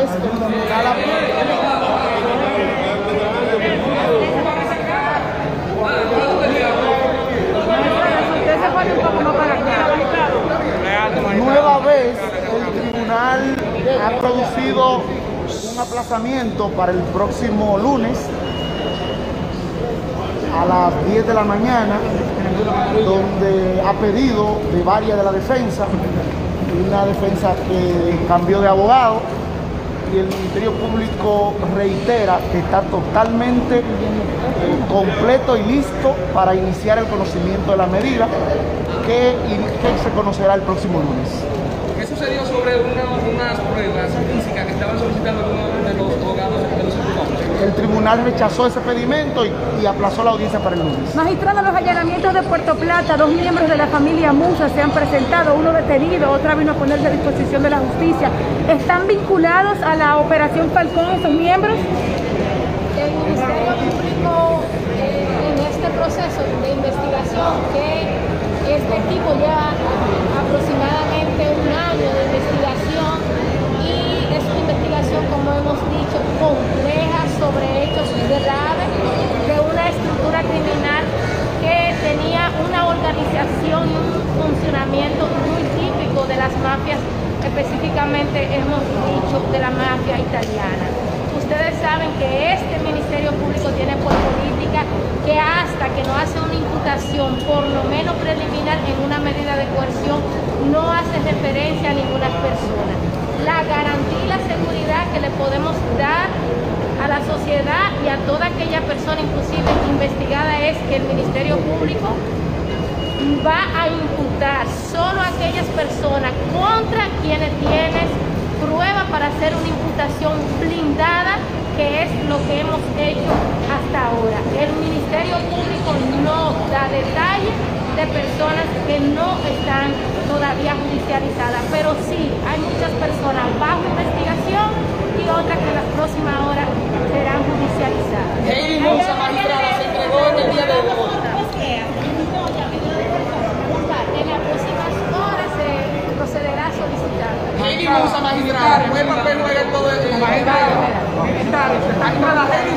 el tribunal nueva vez el tribunal ha producido un aplazamiento para el próximo lunes a las 10 de la mañana, donde ha pedido de varias de la defensa, una defensa que cambió de abogado, y el Ministerio Público reitera que está totalmente completo y listo para iniciar el conocimiento de la medida que se conocerá el próximo lunes. ¿Qué sucedió sobre unas pruebas físicas que estaban solicitando algunos de los abogados de los imputados? El tribunal rechazó ese pedimento y aplazó la audiencia para el lunes. Magistrado, los allanamientos de Puerto Plata, 2 miembros de la familia Musa se han presentado, uno detenido, otra vino a ponerse a disposición de la justicia. ¿Están vinculados a la Operación Falcón esos miembros? El Ministerio Público en este proceso de investigación, que este equipo lleva aproximadamente 1 año de investigación, y es una investigación, como hemos dicho, compleja sobre hechos graves de una estructura criminal que tenía una organización y un funcionamiento muy típico de las mafias, específicamente hemos dicho de la mafia italiana. Ustedes saben que este Ministerio Público tiene por política que hasta que no hace una imputación, por lo menos preliminar, en una medida de coerción, no hace referencia a ninguna persona. La garantía y la seguridad que le podemos dar a la sociedad y a toda aquella persona, inclusive investigada, es que el Ministerio Público va a imputar solo a aquellas personas contra quienes tienen prueba para hacer una imputación blindada, que es lo que hemos hecho hasta ahora. El Ministerio Público no da detalles de personas que no están todavía judicializadas, pero sí hay muchas personas bajo investigación y otras que en las próximas horas serán judicializadas. Heidi Musa, magistrada, se entregó en el día de hoy. En las próximas horas se procederá a solicitar. Heidi Musa, magistrada, ¿qué papel juega en todo esto? Magistrado, se está